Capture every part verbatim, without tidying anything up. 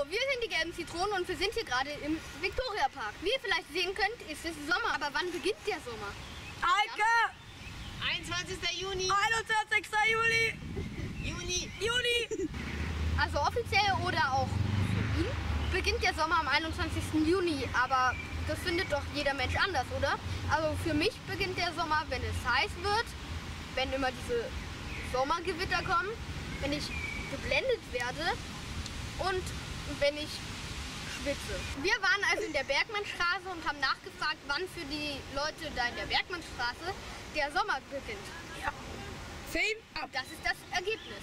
wir sind die gelben Zitronen und wir sind hier gerade im Victoria Park. Wie ihr vielleicht sehen könnt, ist es Sommer. Aber wann beginnt der Sommer? Eike! einundzwanzigster Juni. einundzwanzigster Juli. Juni. Juni. Also offiziell oder auch für ihn beginnt der Sommer am einundzwanzigsten Juni. Aber das findet doch jeder Mensch anders, oder? Also für mich beginnt der Sommer, wenn es heiß wird, wenn immer diese Sommergewitter kommen, wenn ich geblendet werde und wenn ich schwitze. Wir waren also in der Bergmannstraße und haben nachgefragt, wann für die Leute da in der Bergmannstraße der Sommer beginnt. Ja. Film ab. Das ist das Ergebnis.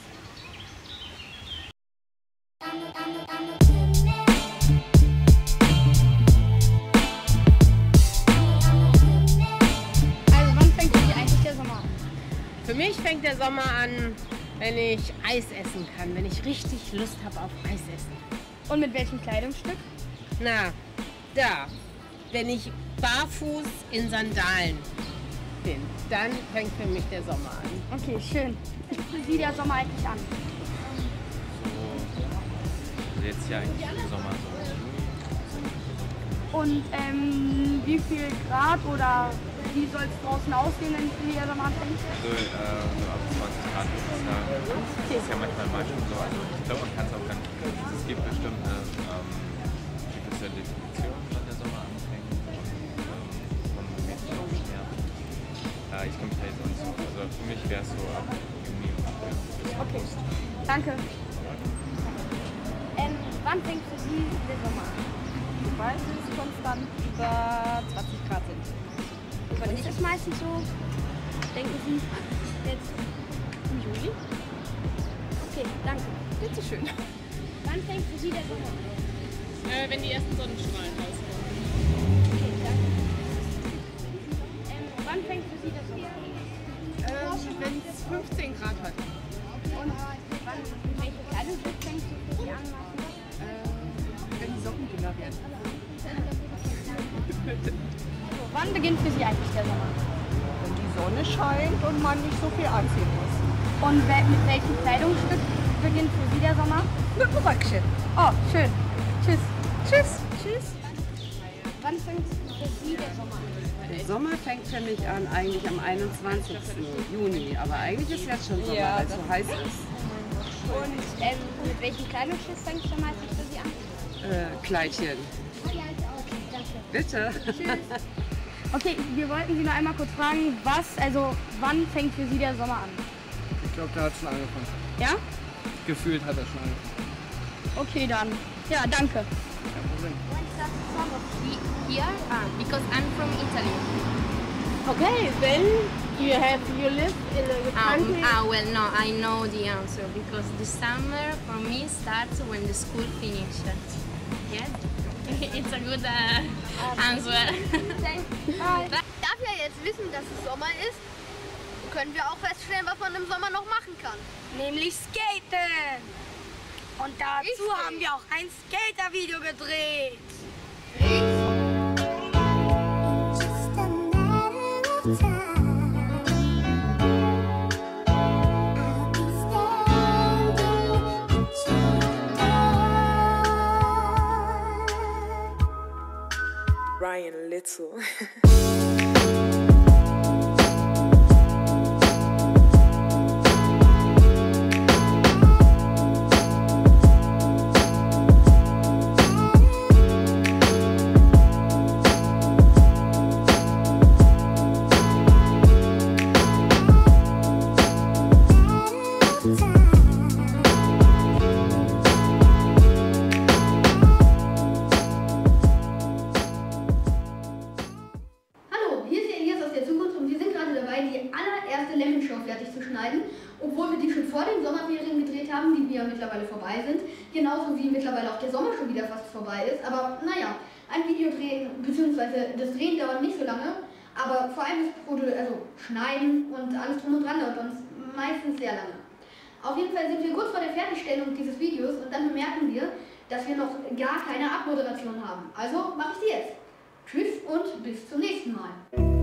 Also wann fängt für dich eigentlich der Sommer an? Für mich fängt der Sommer an, wenn ich Eis essen kann, wenn ich richtig Lust habe auf Eis essen. Und mit welchem Kleidungsstück? Na, da, wenn ich barfuß in Sandalen bin, dann fängt für mich der Sommer an. Okay, schön. Wie sieht der Sommer eigentlich an? So, jetzt ja eigentlich im Sommer so. Und ähm, wie viel Grad oder wie soll es draußen aussehen, wenn der Sommer anfängt? So, äh, so ab zwanzig Grad ist es ja, das ist ja manchmal mal schon so. Also ich glaube, man kann es auch ganz, es gibt bestimmt eine ähm, gewisse Definition, wann der Sommer anfängt. Und ähm, man merkt es auch schwer. Äh, ich komme halt sonst, also für mich wäre es so ab Juni ungefähr. Okay, danke. Ähm, wann fängt für Sie der Sommer an? Sobald es konstant über zwanzig Grad sind. Wann ist es meistens so? Denken Sie jetzt im Juli? Okay, danke. Bitte schön. Wann fängt für Sie der Sommer an? Äh, wenn die ersten Sonnenstrahlen rauskommen. Okay, danke. Ähm, wann fängt für Sie der Sommer an? Ähm, wenn es fünfzehn Grad hat. Und wann, welche Kleidungsstück fängst du für Sie an? Äh, wenn die Socken dünner werden. So, wann beginnt für Sie eigentlich der Sommer? Wenn die Sonne scheint und man nicht so viel anziehen muss. Und wel mit welchem Kleidungsstück beginnt für Sie der Sommer? Mit dem Röckchen. Oh, schön. Tschüss. Tschüss. Tschüss. Wann fängt für Sie der Sommer an? Der Sommer fängt für mich an eigentlich am einundzwanzigsten Juni, aber eigentlich ist jetzt schon Sommer, Ja, weil es so heiß ist. Und ähm, mit welchem Kleidungsstück fängt es meistens für Sie an? Äh, Kleidchen. Okay, danke. Bitte. Okay, wir wollten Sie noch einmal kurz fragen, was, also wann fängt für Sie der Sommer an? Ich glaube, der hat schon angefangen. Ja? Gefühlt hat er schon angefangen. Okay, dann. Ja, danke. Kein Problem. Here, ah, because I'm from Italy. Okay, then you have you live in a Ah, country. ah, well, no, I know the answer because the summer for me starts when the school finishes. Yeah, it's a good uh, answer. Da wir jetzt wissen, dass es Sommer ist, können wir auch feststellen, was man im Sommer noch machen kann. Nämlich skaten. Und dazu Ich skate. haben wir auch ein Skater-Video gedreht. Just a matter of time. I'll be standing at your door. Ryan Little. fertig zu schneiden, obwohl wir die schon vor den Sommerferien gedreht haben, die ja mittlerweile vorbei sind, genauso wie mittlerweile auch der Sommer schon wieder fast vorbei ist. Aber naja, ein Video drehen, beziehungsweise das Drehen dauert nicht so lange, aber vor allem das Produ also Schneiden und alles drum und dran dauert uns meistens sehr lange. Auf jeden Fall sind wir kurz vor der Fertigstellung dieses Videos und dann bemerken wir, dass wir noch gar keine Abmoderation haben. Also mache ich sie jetzt. Tschüss und bis zum nächsten Mal.